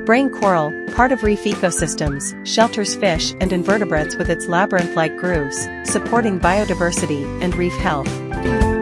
Brain coral, part of reef ecosystems, shelters fish and invertebrates with its labyrinth-like grooves, supporting biodiversity and reef health.